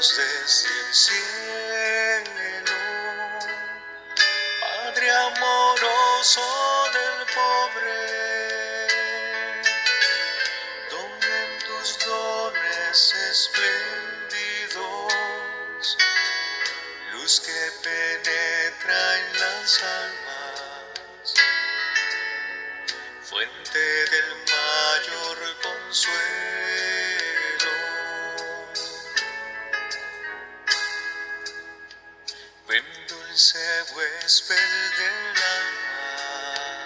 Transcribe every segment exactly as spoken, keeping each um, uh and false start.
Dios desde el cielo, Padre amoroso del pobre, donde en tus dones espléndidos, luz que penetra en las almas, fuente del mayor consuelo. Ven, dulce huésped del alma,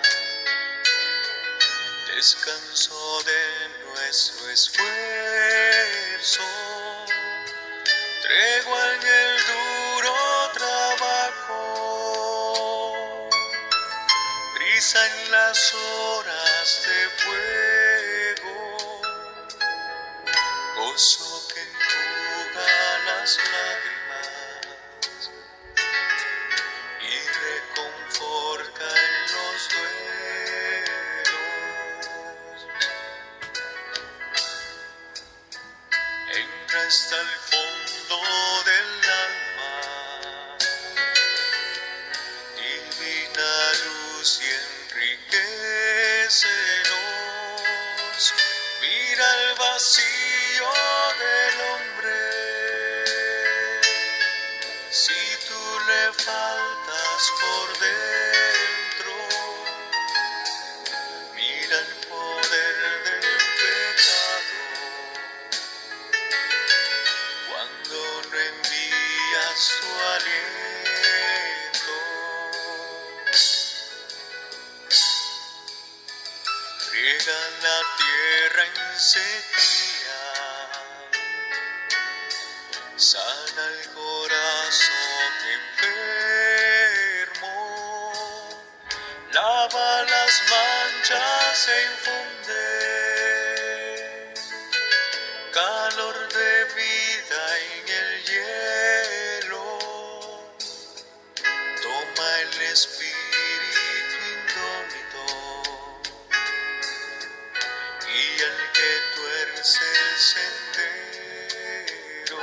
descanso de nuestro esfuerzo, tregua en el duro trabajo, brisa en las horas de fuego, gozo que enjuga las lágrimas y reconforta en los duelos. Entra hasta el fondo del alma, divina luz, y enriquecenos. Mira el vacío del hombre, si tú le faltas por dentro. Mira el poder del pecado cuando no envías tu aliento. Riega la tierra en sequía, sana el corazón enfermo, lava las manchas e infunde calor de vida en el hielo. Toma el espíritu indómito y el que tuerce el sendero.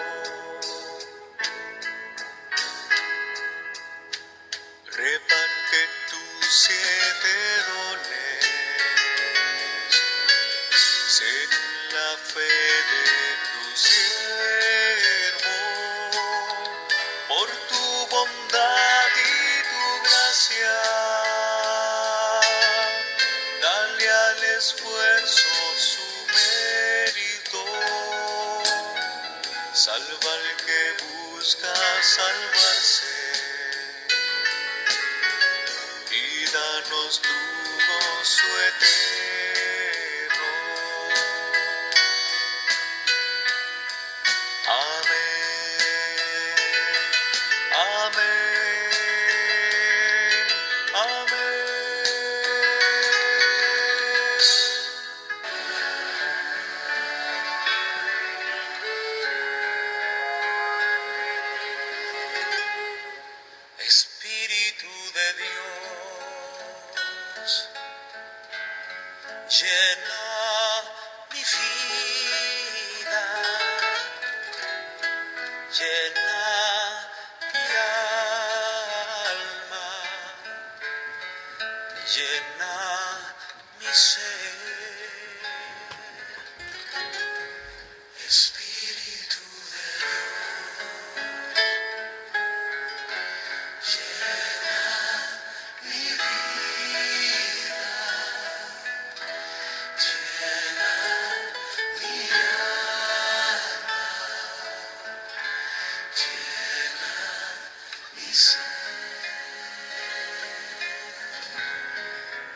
Reparte tus siete dones según la fe de tu siervo, por tu bondad y tu gracia. Dale al esfuerzo su mérito, salva al que busca salvarse y danos tu gozo eterno. Amén, amén, amén. Espíritu de Dios, llena mi vida, llena mi alma, llena mi ser. Espíritu de Dios, llena mi vida, llena mi alma, llena mi ser.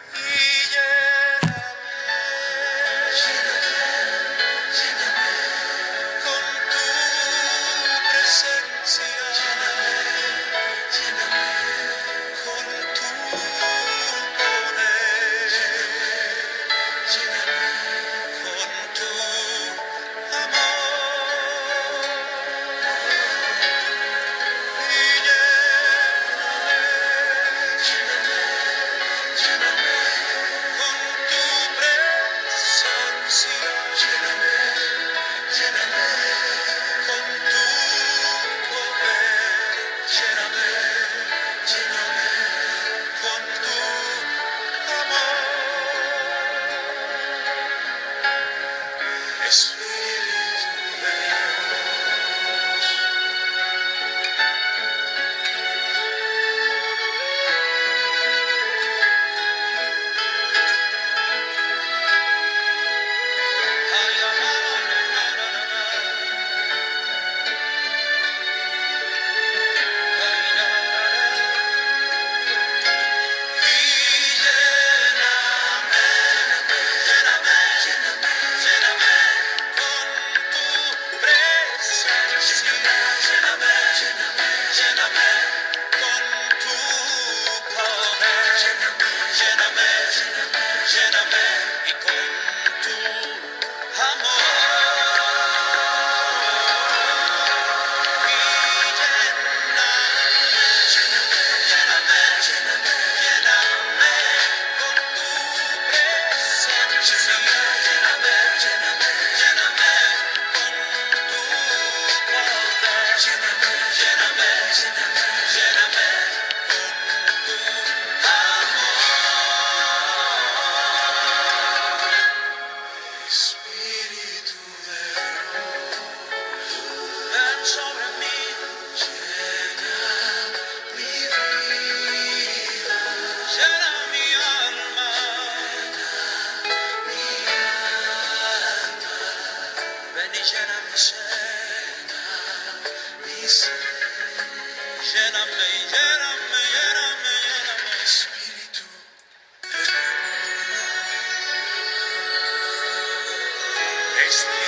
Cristo.